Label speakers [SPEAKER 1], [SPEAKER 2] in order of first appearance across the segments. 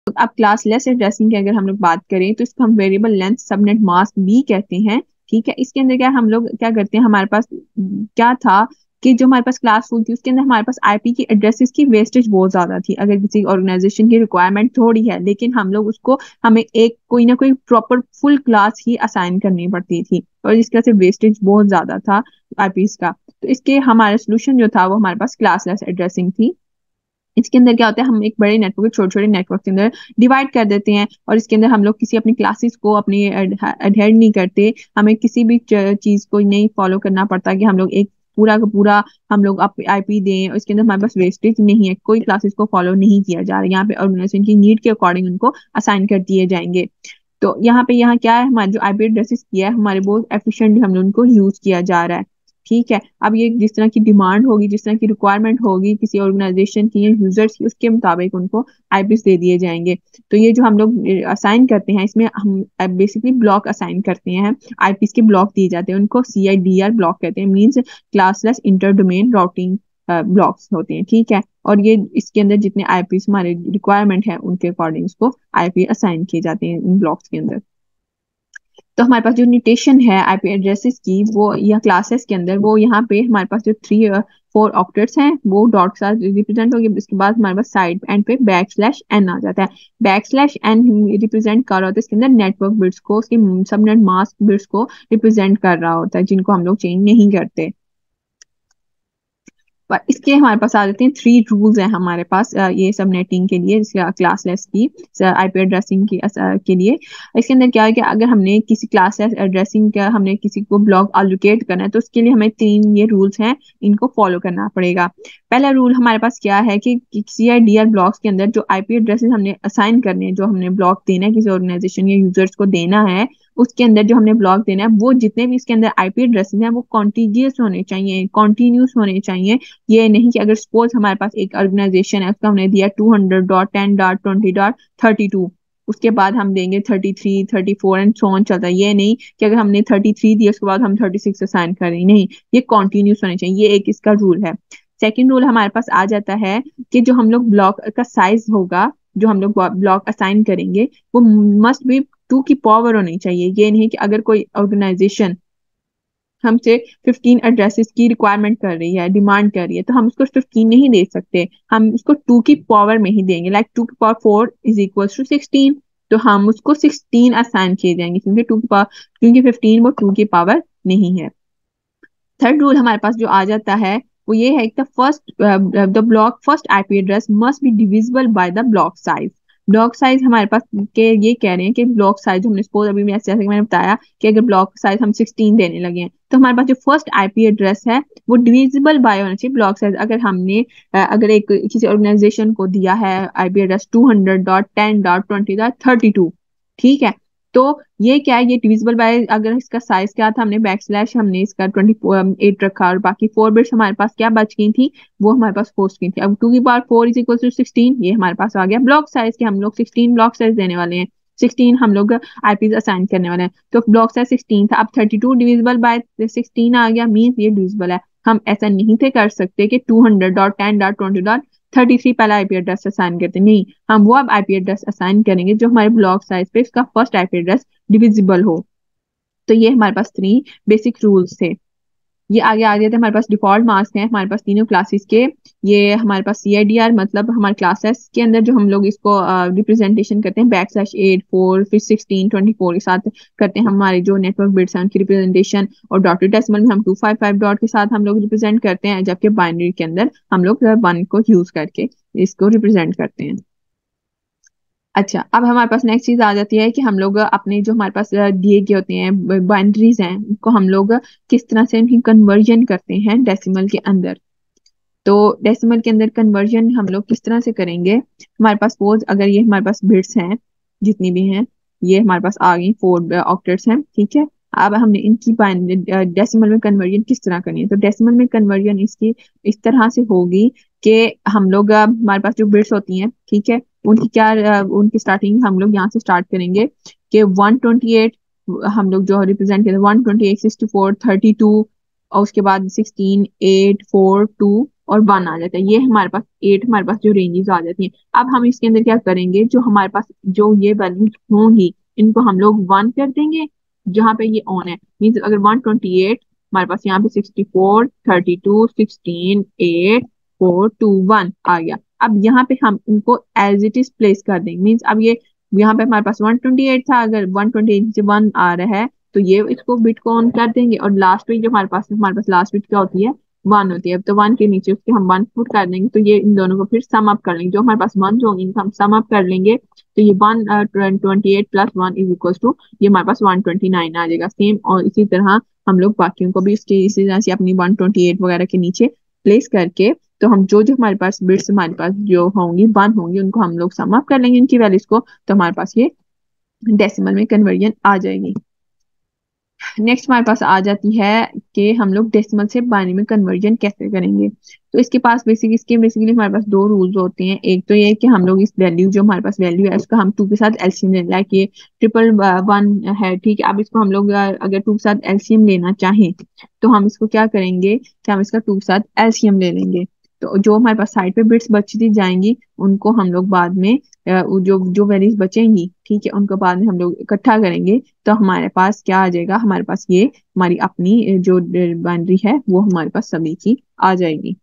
[SPEAKER 1] अब classless addressing की अगर हम लोग बात करें तो इसको हम वेरिएबल लेंथ सबनेट मास्क भी कहते हैं। ठीक है, इसके अंदर क्या हम लोग क्या करते हैं, हमारे पास क्या था कि जो हमारे पास क्लासफुल थी उसके अंदर हमारे पास आईपी की एड्रेसेस की वेस्टेज बहुत ज्यादा थी। अगर किसी ऑर्गेनाइजेशन की रिक्वायरमेंट थोड़ी है लेकिन हम लोग उसको हमें एक कोई ना कोई प्रॉपर फुल क्लास ही असाइन करनी पड़ती थी और इसकी वजह से वेस्टेज बहुत ज्यादा था आईपीस का। तो इसके हमारा सोल्यूशन जो था वो हमारे पास क्लासलेस एड्रेसिंग थी। इसके अंदर क्या होता है, हम एक बड़े नेटवर्क को छोटे छोटे नेटवर्क के अंदर डिवाइड कर देते हैं और इसके अंदर हम लोग किसी अपनी क्लासेस को अपनी अडहेड नहीं करते। हमें किसी भी चीज को नहीं फॉलो करना पड़ता कि हम लोग एक पूरा का पूरा हम लोग आईपी दें और इसके अंदर हमारे पास वेस्टेज नहीं है, कोई क्लासेस को फॉलो नहीं किया जा रहा है। यहाँ पे ऑर्गेनाइजेशन की नीड के अकॉर्डिंग उनको असाइन कर दिए जाएंगे। तो यहाँ क्या है, हमारे जो आईपी एड्रेसेस किया है हमारे बहुत एफिशिएंटली हम लोग उनको यूज किया जा रहा है। ठीक है, अब ये जिस तरह की डिमांड होगी, जिस तरह की रिक्वायरमेंट होगी किसी ऑर्गेनाइजेशन की या यूजर्स की, उसके मुताबिक उनको आईपीस दे दिए जाएंगे। तो ये जो हम लोग असाइन करते हैं इसमें हम बेसिकली ब्लॉक असाइन करते हैं, आईपीस के ब्लॉक दिए जाते हैं, उनको सीआईडीआर ब्लॉक कहते हैं, means classless inter domain routing blocks होते हैं। ठीक है, और ये इसके अंदर जितने आईपीस हमारे रिक्वायरमेंट है उनके अकॉर्डिंग उसको आईपी असाइन किए जाते हैं इन ब्लॉक्स के अंदर। तो हमारे पास जो नोटेशन है आईपी एड्रेसेस की वो या क्लासेस के अंदर, वो यहाँ पे हमारे पास जो 3 4 ऑक्टेट्स हैं वो डॉट के साथ रिप्रेजेंट होगी। इसके बाद हमारे पास साइड एंड पे \n आ जाता है। \n रिप्रेजेंट कर रहा होता है इसके अंदर नेटवर्क बिट्स को, उसके सबनेट मास्क बिट्स को रिप्रेजेंट कर रहा होता है जिनको हम लोग चेंज नहीं करते। पर इसके हमारे पास आ जाते हैं 3 रूल्स हैं हमारे पास ये सब नेटिंग के लिए, क्लासलेस की आईपी एड्रेसिंग के लिए। इसके अंदर क्या है कि अगर हमने किसी क्लासलेस एड्रेसिंग का हमने किसी को ब्लॉक अलोकेट करना है तो उसके लिए हमें 3 ये रूल्स हैं, इनको फॉलो करना पड़ेगा। पहला रूल हमारे पास क्या है कि सीआईडीआर ब्लॉक्स के अंदर जो आईपी एड्रेसेस हमने असाइन करने हैं, जो हमने ब्लॉक देना है किसी ऑर्गेनाइजेशन या यूजर्स को देना है, उसके अंदर जो हमने ब्लॉक देना है वो जितने भी इसके अंदर आईपी एड्रेसेस हैं वो कॉन्टिजियस होने चाहिए, कॉन्टिन्यूस होने चाहिए। ये नहीं कि अगर सपोज हमारे पास एक ऑर्गेनाइजेशन है उसका हमने दिया 200.10.20.32, उसके बाद हम देंगे 33 34 एंड सो ऑन चलता है। ये नहीं कि अगर हमने 33 दिया उसके बाद हम 36 असाइन करें, नहीं, ये कॉन्टिन्यूस होने चाहिए। ये एक इसका रूल है। सेकेंड रूल हमारे पास आ जाता है कि जो हम लोग ब्लॉक का साइज होगा, जो हम लोग ब्लॉक असाइन करेंगे वो मस्ट बी 2 की पावर होनी चाहिए। ये नहीं कि अगर कोई ऑर्गेनाइजेशन हमसे 15 एड्रेसेस की रिक्वायरमेंट कर रही है, डिमांड कर रही है, तो हम उसको 15 नहीं दे सकते, हम उसको 2 की पावर में ही देंगे। लाइक 2 की पावर 4 इज इक्वल टू 16, तो हम उसको 16 असाइन किए जाएंगे क्योंकि 2 की पावर, क्योंकि 15 वो 2 की पावर नहीं है। थर्ड रूल हमारे पास जो आ जाता है वो ये है कि the block first IP address must be divisible by the block size. Block size हमारे पास के ये कह रहे हैं कि ब्लॉक साइज हमने सपोज अभी मैं जैसे कि मैंने बताया कि अगर ब्लॉक साइज हम 16 देने लगे हैं तो हमारे पास जो फर्स्ट आईपी एड्रेस है वो डिविजिबल बाय होना चाहिए ब्लॉक साइज। अगर हमने अगर एक किसी ऑर्गेनाइजेशन को दिया है आईपी एड्रेस 200.10.20.32, ठीक है, तो ये क्या है, ये डिविजिबल बाय, अगर इसका साइज क्या था, हमने हमने इसका 28 रखा और बाकी 4 बिट्स हमारे पास क्या बच गई थी, वो हमारे पास 4 गई थी। अब 2 की पावर 4 इज इक्वल टू 16, ये हमारे पास आ गया ब्लॉक साइज के, हम लोग 16 ब्लॉक साइज देने वाले हैं, 16 हम लोग आईपीज असाइन करने वाले हैं। तो ब्लॉक साइज 16 था, अब 32 डिविजिबल बाय 16 आ गया, मीन्स ये डिविजिबल है। हम ऐसा नहीं थे कर सकते कि 200.10.20.33 पहला आईपी एड्रेस असाइन करते, नहीं, हम वो अब आईपी एड्रेस असाइन करेंगे जो हमारे ब्लॉक साइज पे इसका फर्स्ट आईपी एड्रेस डिविजिबल हो। तो ये हमारे पास 3 बेसिक रूल्स थे। ये आगे आ गए थे हमारे पास डिफॉल्ट मार्क्स हैं हमारे पास तीनों क्लासेस के। ये हमारे पास सीआईडीआर मतलब हमारे क्लासेस के अंदर जो हम लोग इसको रिप्रेजेंटेशन करते हैं \8 4 फिर 16 24 के साथ करते हैं हमारे जो नेटवर्क बिट्स हैं उनकी रिप्रेजेंटेशन, और डॉटेड डेसिमल में हम 255 डॉट के साथ हम लोग रिप्रेजेंट करते हैं, जबकि बाइनरी के अंदर हम लोग 1 को यूज करके इसको रिप्रेजेंट करते हैं। अच्छा, अब हमारे पास नेक्स्ट चीज आ जाती है कि हम लोग अपने जो हमारे पास दिए गए होते हैं बाइनरीज हैं उनको हम लोग किस तरह से उनकी कन्वर्जन करते हैं डेसिमल के अंदर। तो डेसिमल के अंदर कन्वर्जन हम लोग किस तरह से करेंगे, हमारे पास सपोज अगर ये हमारे पास बिट्स हैं जितनी भी हैं, ये हमारे पास आ गई 4 ऑक्टेट्स हैं, ठीक है। अब हमने इनकी डेसिमल में कन्वर्जन किस तरह करनी है, तो डेसिमल में कन्वर्जन इसकी इस तरह से होगी कि हम लोग हमारे पास जो बिट्स होती हैं, ठीक है, उनकी क्या उनकी स्टार्टिंग हम लोग यहाँ से स्टार्ट करेंगे कि 128 हम लोग जो रिप्रेजेंट करें 128 64 32, और उसके बाद 16 8 4 2 और 1 आ जाता है। ये हमारे पास 8 हमारे पास जो रेंजेस आ जाती हैं। अब हम इसके अंदर क्या करेंगे, जो हमारे पास जो ये वैल्यूज होंगी इनको हम लोग 1 कर देंगे जहाँ पे ये ऑन है। मीन्स अगर 128 हमारे पास यहाँ पे 64 32 16 8 4 2 1 आ गया। अब यहाँ पे हम इनको एज इट इज प्लेस कर देंगे। मीन्स अब ये यहाँ पे हमारे पास 128 था, अगर 128 से 1 आ रहा है तो ये इसको बिट को ऑन कर देंगे, और लास्ट बिट जो हमारे पास लास्ट बिट क्या होती है, 1 होती है। तो 1 के नीचे उसके हम 1 पुट कर देंगे, तो ये इन दोनों को फिर सम अप कर लेंगे। जो हमारे पास 1 होंगे इनको हम सम अप कर लेंगे, तो ये 128 प्लस 1 इज इक्वल टू ये हमारे पास 129 आ जाएगा सेम। और इसी तरह हम लोग बाकियों को भी इसके इसी तरह से अपनी 128 वगैरह के नीचे प्लेस करके, तो हम जो जो हमारे पास बिट्स हमारे पास जो होंगी 1 होंगी उनको हम लोग सम अप कर लेंगे इनकी वैल्यूज को, तो हमारे पास ये डेसिमल में कन्वर्जन आ जाएगी। नेक्स्ट हमारे पास आ जाती है कि हम लोग डेसिमल से बाइनरी में कन्वर्जन कैसे करेंगे। तो इसके बेसिकली हमारे पास दो रूल्स होते हैं। एक तो ये कि हम लोग इस वैल्यू जो हमारे पास वैल्यू है उसका हम 2 के साथ एलसीएम लेना, लाइक ये 111 है, ठीक है। अब इसको हम लोग अगर 2 के साथ एलसीएम लेना चाहें तो हम इसको क्या करेंगे कि हम इसका 2 के साथ एलसीएम ले लेंगे। तो जो हमारे पास साइड पे बिट्स बची जाएंगी उनको हम लोग बाद में जो जो वैल्यूज बचेंगी, ठीक है, उनको बाद में हम लोग इकट्ठा करेंगे, तो हमारे पास क्या आ जाएगा, हमारे पास ये हमारी अपनी जो बाइनरी है वो हमारे पास सभी की आ जाएगी।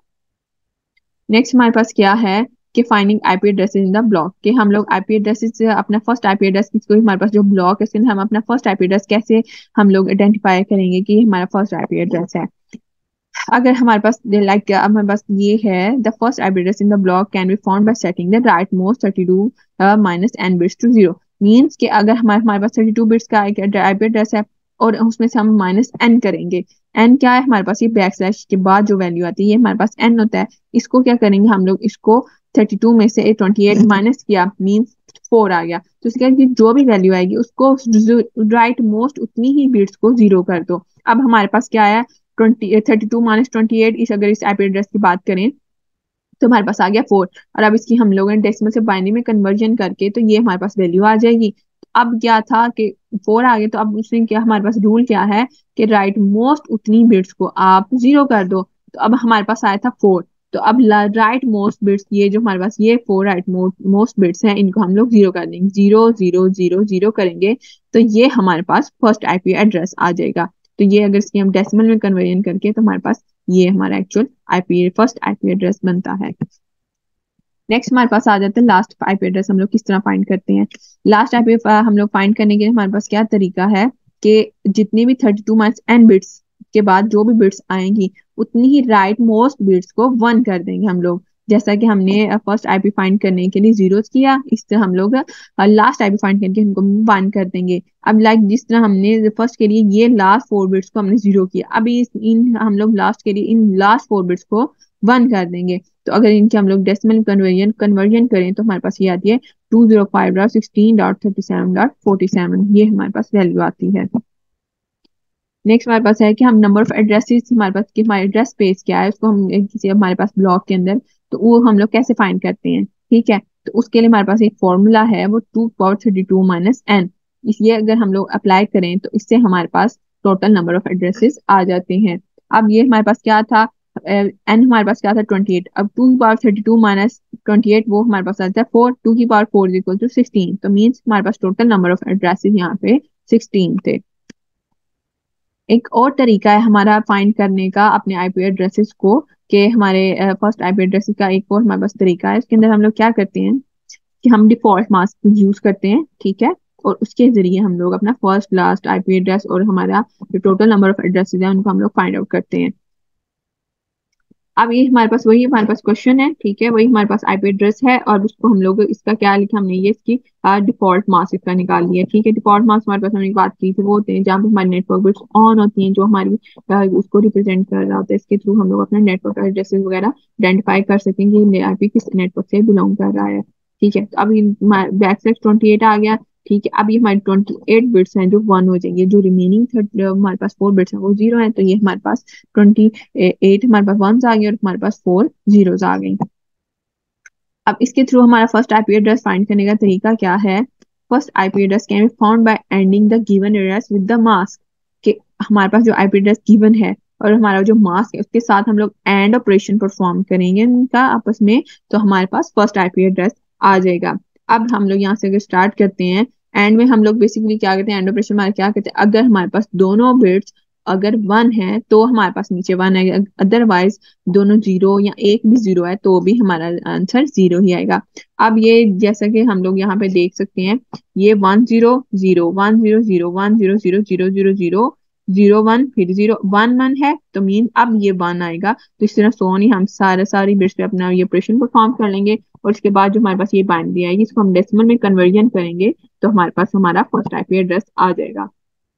[SPEAKER 1] नेक्स्ट हमारे पास क्या है कि finding IP addresses in the block, कि हम लोग आईपी एड्रेसेस अपना फर्स्ट आईपी एड्रेस किसको, हमारे पास जो ब्लॉक है उसके अंदर हम अपना फर्स्ट आईपी एड्रेस कैसे हम लोग आइडेंटिफाई करेंगे कि हमारा फर्स्ट आईपी एड्रेस है। अगर हमारे पास लाइक हमारे पास ये है, the first IP address in the block can be found by setting the right most 32 minus n bits to 0। Means कि अगर हमारे पास 32 बिट्स का आईपी एड्रेस है और उसमें से हम माइनस n करेंगे, n क्या है हमारे पास, ये बैक स्लैश के बाद जो वैल्यू आती है ये हमारे पास n होता है। इसको क्या करेंगे हम लोग, इसको 32 में से 28 माइनस किया मींस 4 आ गया, तो इसके बाद जो भी वैल्यू आएगी उसको राइट मोस्ट उतनी ही बिट्स को 0 कर दो। अब हमारे पास क्या आया 32 माइनस 28, इस अगर इस आईपी एड्रेस की बात करें तो हमारे पास आ गया 4। और अब इसकी हम लोगों ने डेसिमल से बाइनरी में कन्वर्जन करके तो ये हमारे पास वैल्यू आ जाएगी। अब क्या था कि 4 आ गया, तो अब उसने क्या, हमारे पास रूल क्या है कि राइट मोस्ट उतनी बिट्स को आप 0 कर दो। तो अब हमारे पास आया था 4, तो अब राइट मोस्ट बिट्स ये जो हमारे पास ये 4 राइट मोस्ट बिट्स हैं इनको हम लोग 0 कर देंगे, 0 0 0 0 करेंगे, तो ये हमारे पास फर्स्ट आईपी एड्रेस आ जाएगा। तो ये अगर इसकी हम डेसिमल में कन्वर्जन करके तो हमारे पास ये हमारा actual IP first IP address बनता है। नेक्स्ट हमारे पास आ जाता है लास्ट आईपी एड्रेस हम लोग किस तरह फाइंड करते हैं। लास्ट आईपी हम लोग फाइंड करने के लिए हमारे पास क्या तरीका है कि जितनी भी 32 माइनस n बिट्स के बाद जो भी बिट्स आएंगी उतनी ही राइट मोस्ट बिट्स को 1 कर देंगे हम लोग। जैसा कि हमने फर्स्ट आईपी फाइंड करने के लिए 0 किया, इस तरह हम लोग लास्ट आईपी फाइंड करके उनको 1 कर देंगे। अब लाइक जिस तरह हमने फर्स्ट के लिए ये लास्ट 4 बिट्स को हमने 0 किया, अभी इन हम लोग लास्ट के लिए इन लास्ट 4 बिट्स को 1 कर देंगे। तो अगर इनके हम लोग डेसिमल कन्वर्जन करें तो हमारे पास ये आती है 205.16.37.47, ये हमारे पास वैल्यू आती है। नेक्स्ट हमारे पास है कि हम नंबर ऑफ एड्रेसेस, हमारे पास कि हमारे एड्रेस स्पेस क्या है उसको हम किसी हमारे पास ब्लॉक के अंदर, तो वो हम लोग कैसे फाइंड करते हैं, ठीक है। तो उसके लिए हमारे पास एक फॉर्मूला है, वो 2 power 32 माइनस n, इसलिए अगर हम लोग अप्लाई करें तो इससे हमारे पास टोटल नंबर ऑफ एड्रेसेस आ जाते हैं। अब ये हमारे पास क्या था, n हमारे पास क्या था 28, अब 2 power 32 माइनस 28 वो हमारे पास आता है 4, 2 की पावर 4 इक्वल टू 16, तो मीन्स हमारे पास टोटल नंबर ऑफ एड्रेसेस यहाँ पे 16 थे। एक और तरीका है हमारा फाइंड करने का अपने आईपी एड्रेसेस को, कि हमारे फर्स्ट आईपी एड्रेसेस का एक और हमारे पास तरीका है। इसके अंदर हम लोग क्या करते हैं कि हम डिफॉल्ट मास्क यूज करते हैं, ठीक है, और उसके जरिए हम लोग अपना फर्स्ट लास्ट आईपी एड्रेस और हमारा जो टोटल नंबर ऑफ एड्रेसेस है उनको हम लोग फाइंड आउट करते हैं। अब ये हमारे पास वही हमारे पास क्वेश्चन है, ठीक है, वही हमारे पास आईपी एड्रेस है और उसको हम लोग इसका क्या लिखा हमने, ये इसकी डिफॉल्ट मास्क इसका निकाल लिया, ठीक है। डिफॉल्ट मास्क हमारे पास हमने बात की थी वो होते हैं जहाँ पे हमारी नेटवर्क बिट्स ऑन होती हैं, जो हमारी उसको रिप्रेजेंट कर रहा होता है। इसके थ्रू हम लोग अपना नेटवर्क एड्रेसेस वगैरह आइडेंटिफाई कर सकेंगे कि आईपी किस नेटवर्क से बिलोंग कर रहा है, ठीक है। तो अभी बैक/28 आ गया, ठीक है। अब ये हमारे 28 बिट्स हैं जो 1 हो जाएंगे, जो रिमेनिंग हमारे पास 4 बिट्स हैं वो 0 है, तो ये हमारे पास 28 हमारे पास 1s आ गए और हमारे पास 4 zeros आ गई। अब इसके थ्रू हमारा फर्स्ट आईपी एड्रेस फाइंड करने का तरीका क्या है, first IP address can be found by ending the given address with the mask, कि हमारे पास जो आईपी एड्रेस गिवन है और हमारा जो मास्क है उसके साथ हम लोग एंड ऑपरेशन परफॉर्म करेंगे इनका आपस में, तो हमारे पास फर्स्ट आईपी एड्रेस आ जाएगा। अब हम लोग यहाँ से अगर स्टार्ट करते हैं, एंड में हम लोग बेसिकली क्या करते हैं, एंड ऑपरेशन हमारे क्या करते हैं, अगर हमारे पास दोनों बिट्स अगर वन है तो हमारे पास नीचे वन है, अदरवाइज दोनों जीरो या एक भी जीरो है तो भी हमारा आंसर जीरो ही आएगा। अब ये जैसा कि हम लोग यहाँ पे देख सकते हैं, ये 1 0 0 1 0 0 1 0 0 0 0 0 0 1 फिर 0 1 1 है, तो मीन अब ये वन आएगा। तो इस तरह सोनी हम सारी बिट्स पे अपना ये ऑपरेशन परफॉर्म कर लेंगे, और इसके बाद जो हमारे पास ये बाइनरी आएगी इसको हम डेसिमल में कन्वर्जन करेंगे, तो हमारे पास हमारा फर्स्ट आईपी एड्रेस आ जाएगा।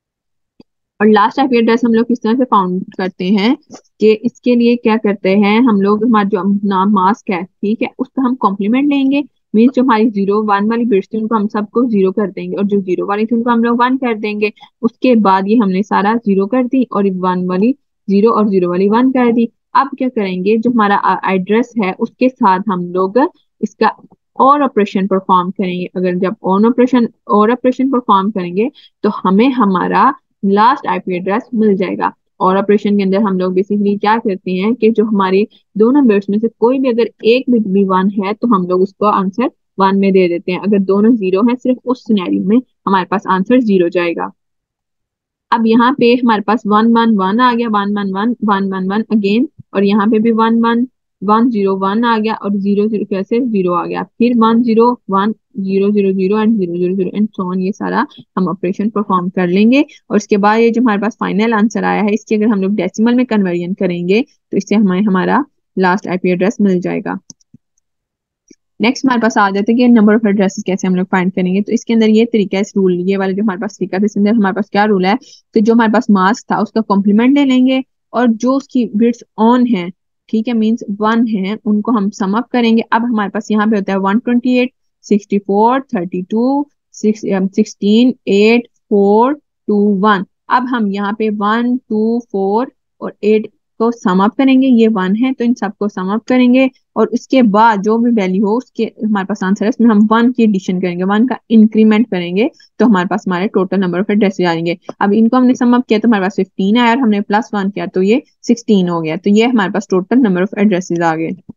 [SPEAKER 1] और लास्ट आईपी एड्रेस हम लोग किस तरह से फाउंड करते हैं, कि इसके लिए क्या करते हैं हम लोग, हमारा जो नाम मास्क है ठीक है उसका हम कॉम्प्लीमेंट लेंगे। मीन्स जो हमारी 0 1 वाली बिट्स थी उनको हम सबको जीरो कर देंगे, और जो जीरो वाली थी उनको हम लोग वन कर देंगे। उसके बाद ये हमने सारा जीरो कर दी, और वन वाली जीरो और जीरो वाली वन कर दी। अब क्या करेंगे, जो हमारा एड्रेस है उसके साथ हम लोग इसका और ऑपरेशन परफॉर्म करेंगे। अगर जब ऑपरेशन परफॉर्म करेंगे तो हमें हमारा लास्ट आईपी एड्रेस मिल जाएगा। और ऑपरेशन के अंदर हम लोग बेसिकली क्या करते हैं कि जो हमारी दोनों बिट्स में से कोई भी अगर एक बिट भी वन है तो हम लोग उसको आंसर वन में दे देते हैं। अगर दोनों जीरो है सिर्फ उस सिनेरियो में हमारे पास आंसर जीरो जाएगा। अब यहाँ पे हमारे पास 1 1 1 आ गया, 1 1 1 1 1 1 अगेन, और यहाँ पे भी 1 1 1 0 1 आ गया, और 0 0 कैसे जीरो आ गया, फिर 1 0 1 0 0 0 एंड 0 0 0 एंड सो ऑन। ये सारा हम ऑपरेशन परफॉर्म कर लेंगे, और उसके बाद ये जो हमारे पास फाइनल आंसर आया है इसकी अगर हम लोग डेसिमल में कन्वर्जन करेंगे तो इससे हमें हमारा लास्ट आईपी एड्रेस मिल जाएगा। नेक्स्ट हमारे पास आ जाते हैं कि नंबर ऑफ एड्रेसेस कैसे हम लोग फाइंड करेंगे। तो इसके अंदर ये तरीका है, इस रूल ये वाला जो हमारे पास तरीका था, इसके अंदर हमारे पास क्या रूल है कि जो हमारे पास मास्क था उसका कॉम्प्लीमेंट ले लेंगे, और जो उसकी बिट्स ऑन है ठीक है मींस वन है उनको हम सम अप करेंगे। अब हमारे पास यहाँ पे होता है 128 64 32 16 8 4 2 1। अब हम यहाँ पे 1 2 4 और 8 को सम अप करेंगे, ये वन है तो इन सबको सम अप करेंगे, और उसके बाद जो भी वैल्यू हो उसके हमारे पास आंसर है उसमें हम वन की एडिशन करेंगे, वन का इंक्रीमेंट करेंगे, तो हमारे पास हमारे टोटल नंबर ऑफ एड्रेसेस आ जाएंगे। अब इनको हमने सम अप किया तो हमारे पास 15 आया, और हमने प्लस वन किया तो ये 16 हो गया, तो ये हमारे पास टोटल नंबर ऑफ एड्रेसेस आ गए।